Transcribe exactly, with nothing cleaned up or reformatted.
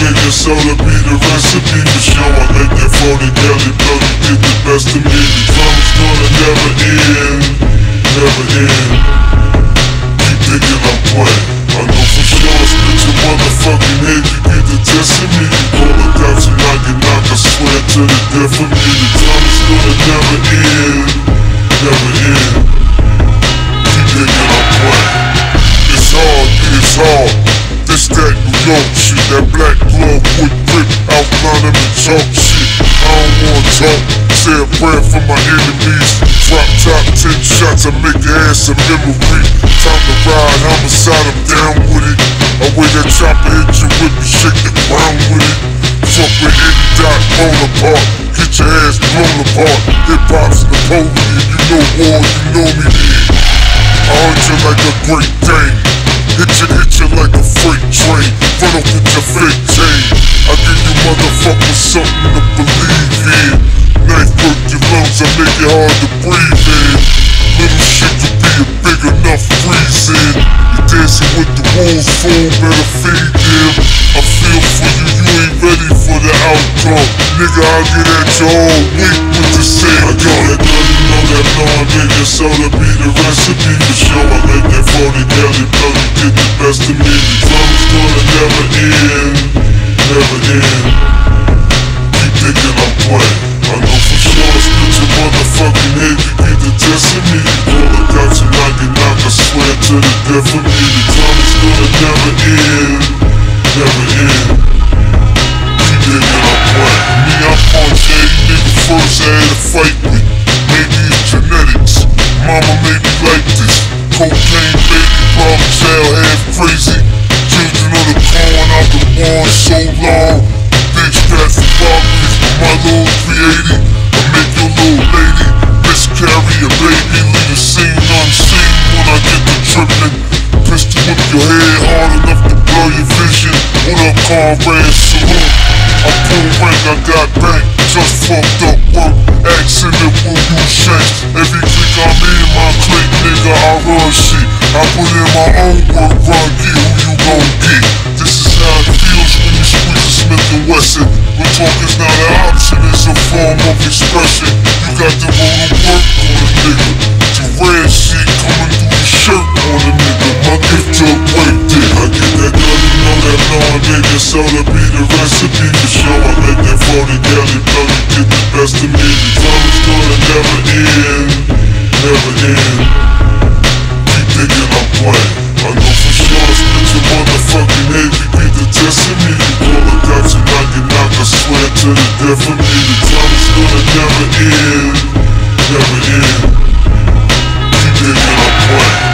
baking soda be the recipe for sure. I let that forty gallon bloody get the best of me. The drama's gonna never end, never end. Keep thinking I'm playing, I know for sure I split your motherfucking head. You get the test of me, you call the cops and I get knocked, I swear to the death of me. The drama's gonna never end, never end. Keep thinking I'm playing. It's hard, yeah, it's hard. This that New York shit, that black glove wood grip, outline them and talk shit. I don't wanna talk, say a prayer for my enemies. Drop top, ten shots, I make your ass a memory. Time to ride, homicide, I'm down with it. I wear that chopper, hit you with me, shake the ground with it. Fuck with any dot, blown apart, get your ass blown apart. Hip hop's Napoleon, you know war, you know me then. I hunt you like a great Dane. Hit you, hit you like a freight train. Run up with your fake chain. I give you motherfuckers something to believe in. Knife work your lungs, I make it hard to breathe in. Little shit could be a big enough reason. You're dancing with the wolves, fool, better feed them. I feel for you, you ain't ready for the outcome. Nigga, I'll get at you all week with the same gun. I got that gun, you know that blowing baking soda be the recipe for sure. I let that forty gallon bloody get the best of me. The drama's gonna never end, never end. Keep thinking I'm playing, I know for sure I split your motherfucking head. You get the test of me, you call the cops and I get knocked, I swear to the death of me. The drama's gonna never end, never end. Keep thinking I'm playing. Me, I'm punch every nigga first I had a fight with. Maybe it's genetics, mama made me like this. Cocaine, baby, problem child, half crazy. Children of the corn, I've been born so long. Bitch, that's the robberies, but my little three eighty. I make your little lady miscarry a baby, leave the scene unseen when I get to tripping. Pistol whip your head hard enough to blur your vision. What up, Conrad, salute. I pull rank, I got bank, just fucked up work. Accident will use shanks. Every click I'm in, my click, nigga, I run shit. I put in my own work, run, get who you gon' get. This is how it feels when you squeeze a Smith and Wesson. But talking's not an option, it's a form of expression. You got to roll the work on a nigga. The red shit coming through the shirt on a nigga. My gift to a break dick. I get that gun, you know that blowing baking soda be the recipe for sure. I let that forty gallon bloody get the best of me. The drama's gonna never end, never end. Keep thinking I'm playing, I know for sure I split your motherfucking head. You get the test of me, you call the cops and I get knocked, I swear to the death of me. The drama's gonna never end, never end. Keep thinking I'm playing.